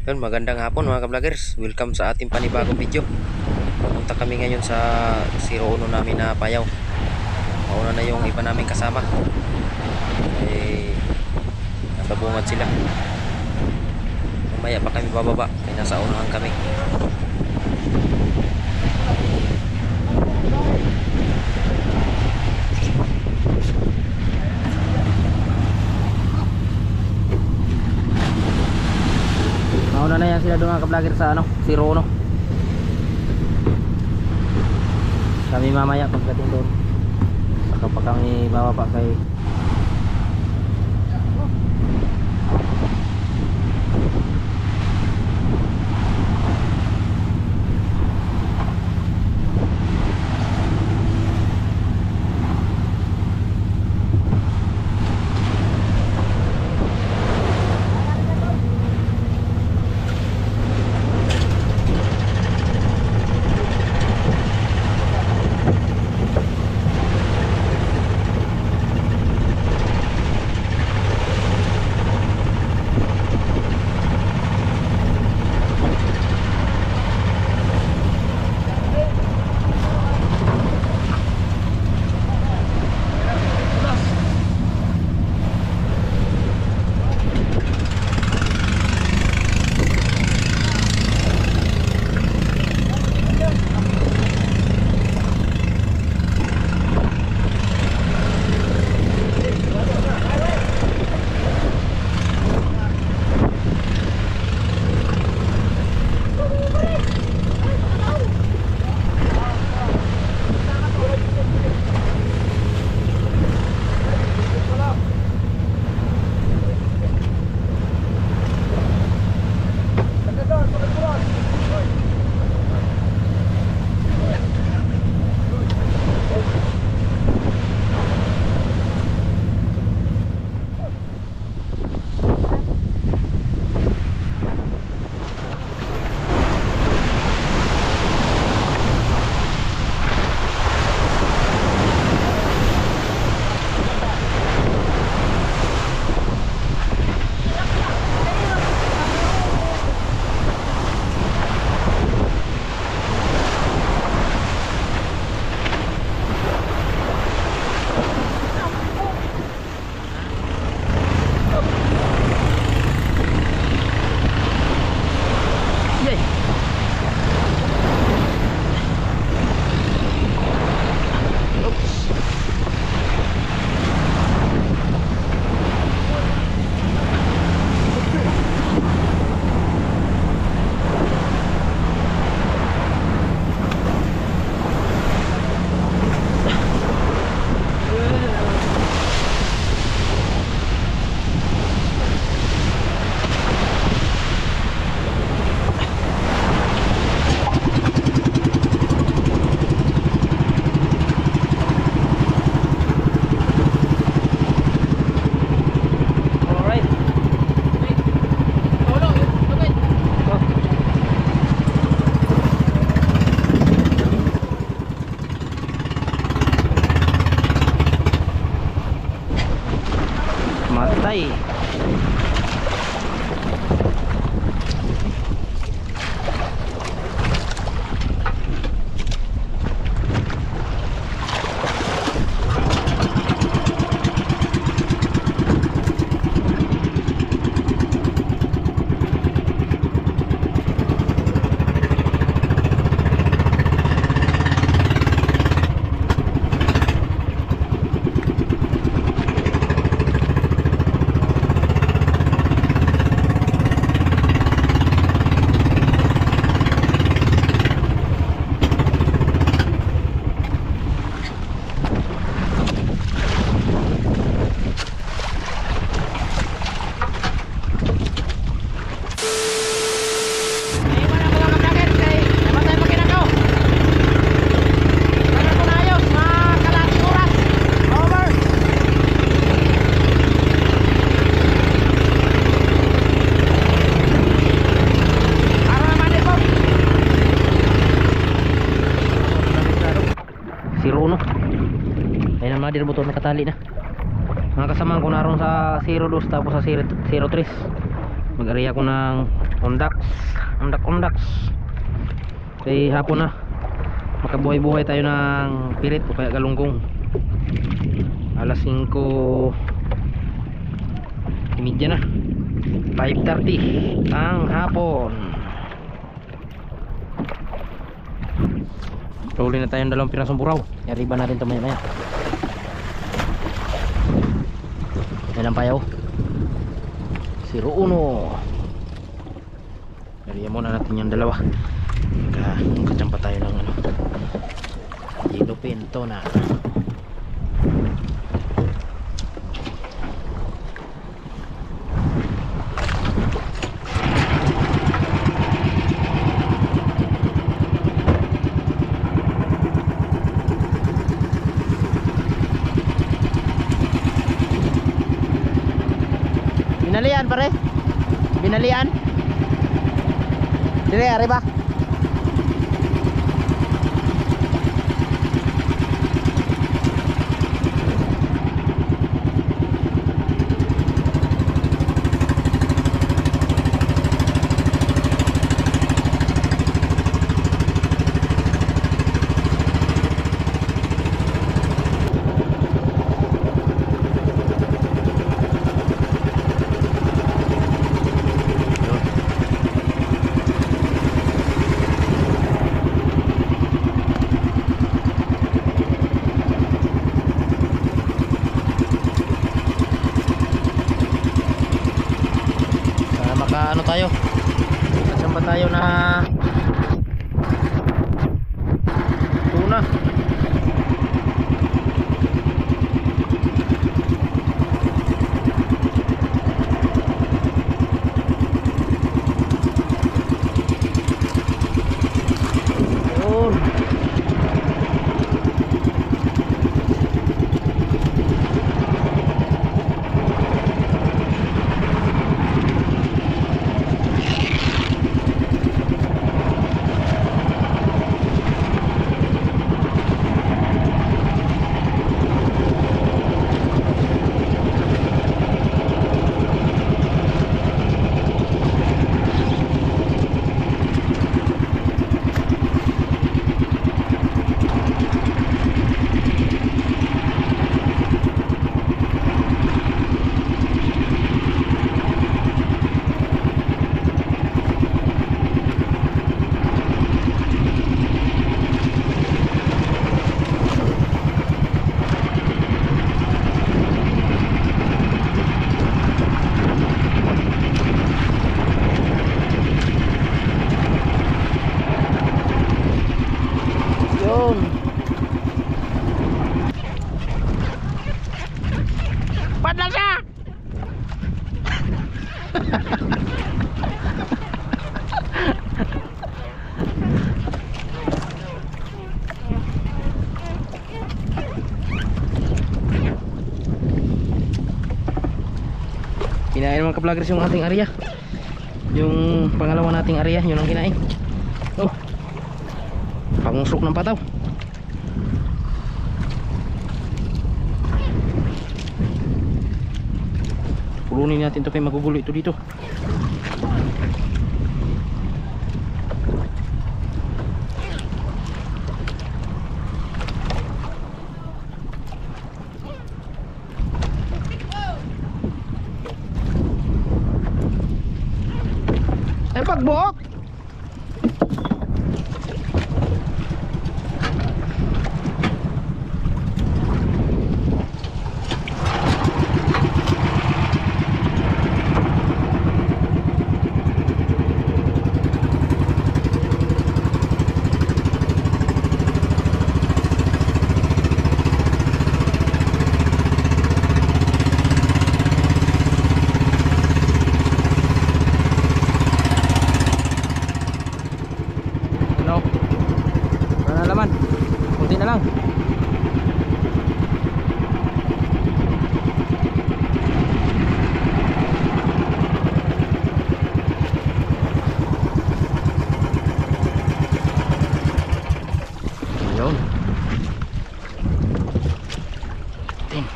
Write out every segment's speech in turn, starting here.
Yun, magandang hapon mga ka-vloggers. Welcome sa ating panibagong video. Pupunta kami ngayon sa 01 namin na payaw. Mauna na yung iba naming kasama. Nakabungad sila. Mamaya pa kami bababa. Kaya nasa unahan kami. Mauna na yan sila doon mga ka-vlogger sa 01. Kami mamaya pagdating doon. Saka pa kami bababa kay matay. Di na motor nakatali na. Mga kasamahan ko naroon sa 02 tapos sa 03. Mag-area ko ng Undak. Undak. Kaya hapon na. Makabuhay-buhay tayo ng pirit o kaya galunggong. Alas 5:30 na. 5:30 ang hapon. Huli na tayong 2 pirasong buraw. Yariba natin ito maya. Yan ang payaw. 01. Yariya muna natin yung 2. Magkachampa tayo ng Yellow Pinto na. Binalian pare. Binalian. Dire arriba. Ano tayo? Saan ba tayo na tuna? Yun. Padla siya. Kinain mga ka-vloggers yung ating area. Yung pangalawa nating area, yun ang kinain. Oh, pangusok ng pataw. Pulunin natin ito kay magugulo ito dito. Ay pagbuok. Kunti na lang. Ayun. Tin.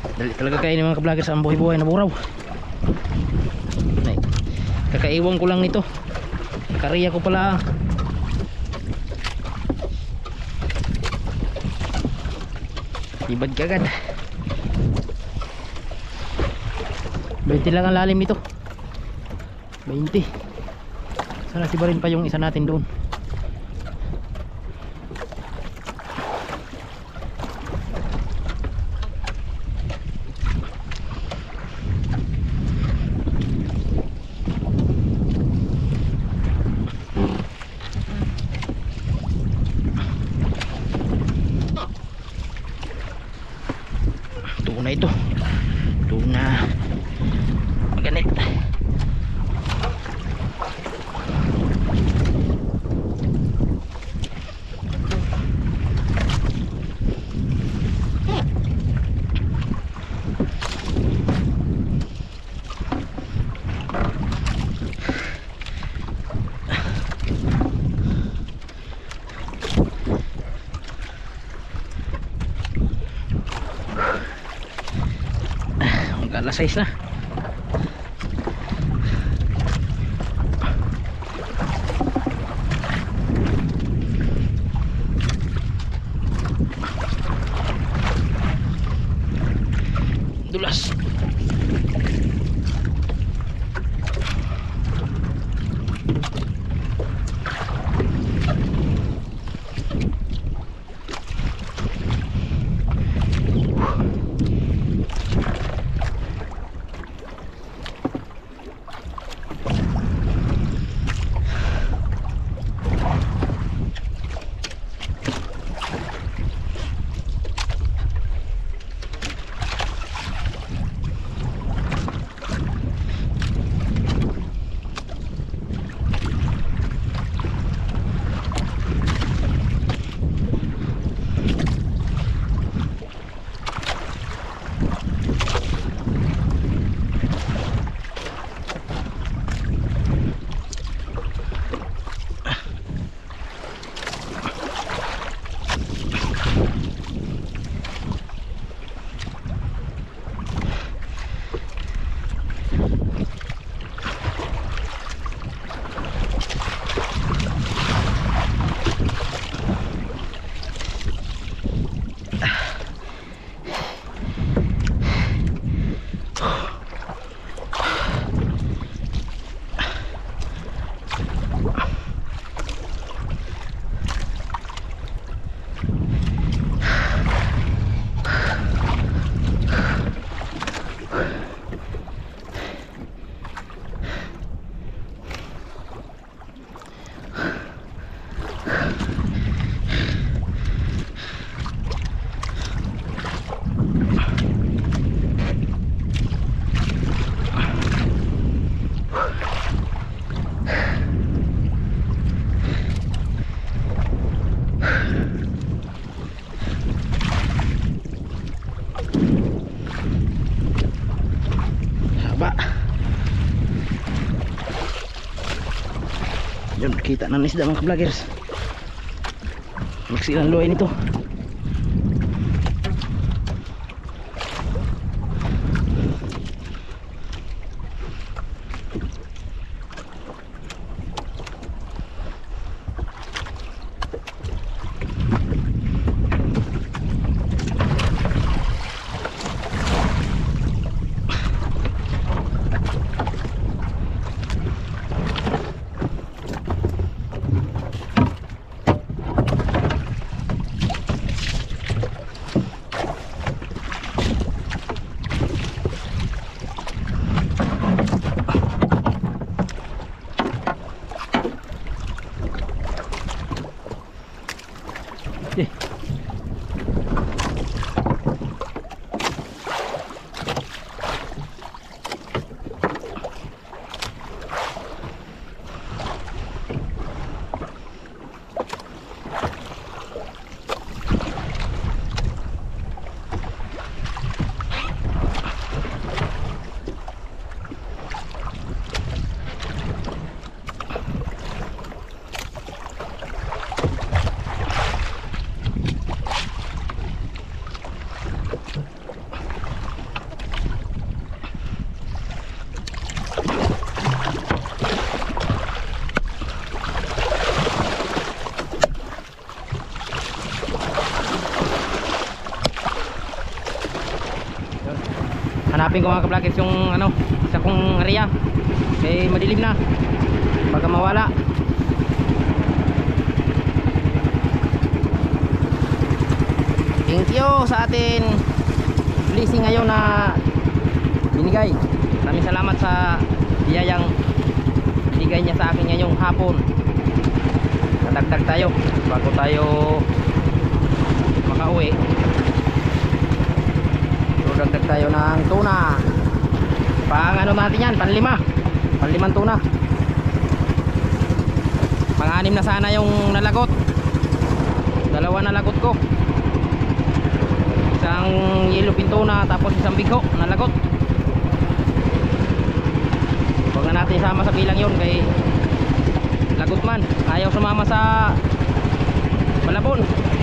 Dali talaga kayo ni mga ka-vlogger sa buhay-buhay na buraw. Ay, kakaiwan ko lang nito. Kariya ko pala. Ibad kagad. 20 lang ang lalim nito. 20. Sana sibarin pa yung isa natin doon. Ito. Tuna. Maganit. Alas 6 na. Dulas. Yun, kita na isda mga ka-vloggers. Maksilang luay nito. Hanapin ko mga ka-vloggers yung ano, isa kong area. Kaya madilim na. Baka mawala. Thank you sa atin blessing ngayon na binigay. Maraming salamat sa biyayang binigay niya sa akin ngayong hapon. Nadagdag tayo bago tayo makauwi. So dagdag tayo ng tuna. Pang ano natin yan, panlimang tuna. Pang-anim na sana yung nalagot. Dalawa nalagot ko. Isang yellow pintuna tapos isang bigo nalagot. Huwag na natin isama sa bilang yun kay lagot man. Ayaw sumama sa balabon.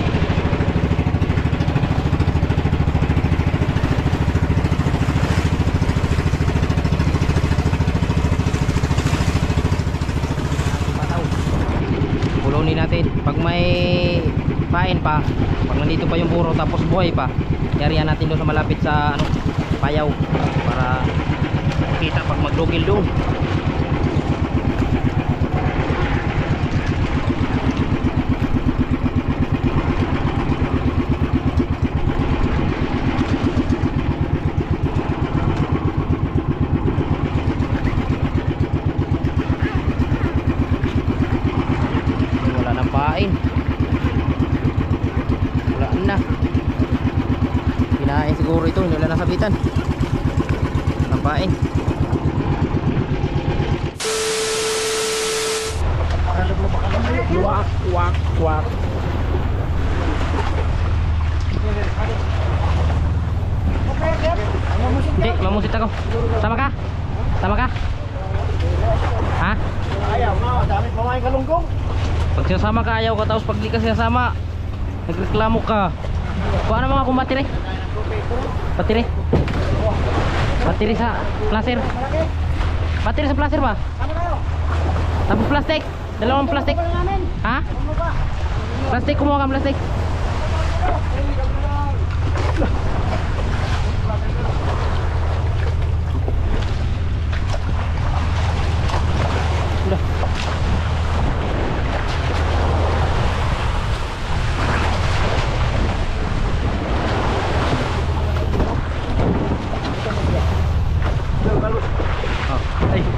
Pulunin natin pag may pain pa, pag nandito pa yung buro tapos buhay pa, yarihan natin doon sa malapit sa ano, payaw para kita pag maglugil doon. Wala nang pain, wala na, kinain siguro ito, hindi wala nasabitan ng pain. Wak wak wak. Hindi, mamusit ako. Sama ka? Sama ka? Ha? Ayaw na, dami pamain kalunggong. Pag sinasama ka ayaw ka, tapos pag di ka sinasama nagreklamo ka. Kuha na mga kung battery. Battery. Battery sa placer. Battery sa placer ba? Tapos plastic. Dalawang plastic. Ha? Plastic, kumuha kang plastic. Udah. Oh, ay.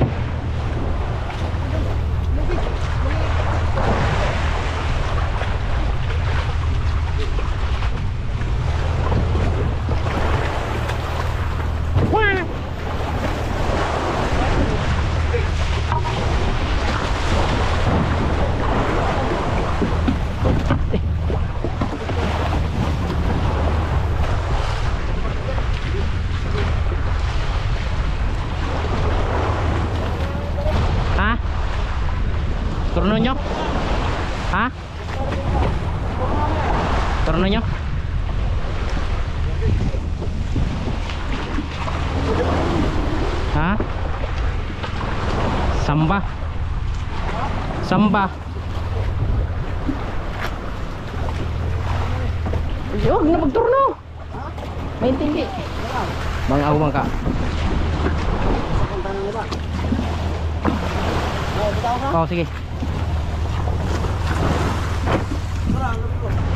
Ha? Turno nyo? Ha? Turno nyo? Ha? Samba? Samba? Huwag na magturno. Maintindi. Mga awang ka. Oh, sige.